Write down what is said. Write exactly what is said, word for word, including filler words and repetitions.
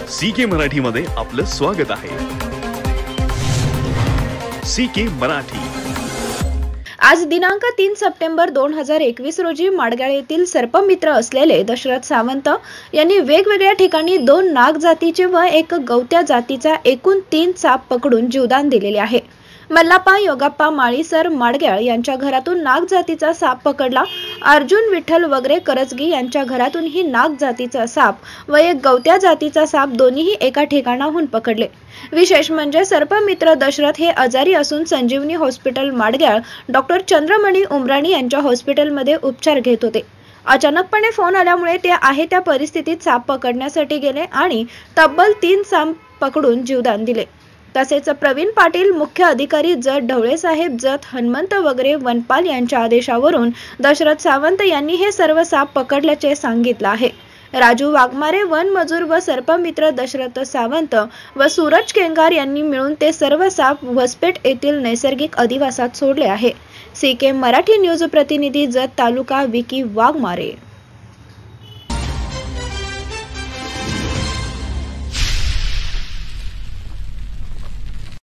C K Marathi मध्ये आपलं स्वागत आहे। C K Marathi. आज दिनांक तीन सप्टेंबर दोन हजार एकवीस रोजी माडगाळ येथील सर्पमित्र असलेले दशरथ सावंत यांनी वेगवेगळ्या ठिकाणी दोन नाग जातीचे व एक गवत्या जातीचा एकूण तीन साप पकडून जीवदान दिलेले आहे। मल्लाप्पा योगाप्पा माळीसर माडगाळ यांच्या घरातून नाग जातीचा साप पकडला। अर्जुन विठ्ठल वगैरे करजगी यांच्या घरातून ही नाग जातीचा साप व एक गवत्या जातीचा साप दोन्हीही एका ठिकाणाहून पकडले। विशेष म्हणजे सर्पमित्र दशरथ हे आजारी असून संजीवनी हॉस्पिटल माडगाळ डॉक्टर चंद्रमणी उमराणी यांच्या हॉस्पिटलमध्ये उपचार घेत होते। अचानकपणे फोन आल्यामुळे ते आहे त्या परिस्थितीत साप पकडण्यासाठी गेले आणि तब्बल तीन साप पकडून जीवदान दिले। तसेच प्रवीण पाटील मुख्य अधिकारी जत ढवळे साहेब जत हनुमंत वगैरे वनपाल यांच्या आदेशावरून दशरथ सावंत यांनी हे सर्व साप पकडल्याचे सांगितले आहे। राजू वाघमारे वन मजूर व सर्पमित्र दशरथ सावंत व सूरज केंगार यांनी मिळून ते सर्व साप वसपेट येथील नैसर्गिक अधिवासात सोडले आहे। सी के मराठी न्यूज प्रतिनिधी जत तालुका विकी वाघमारे।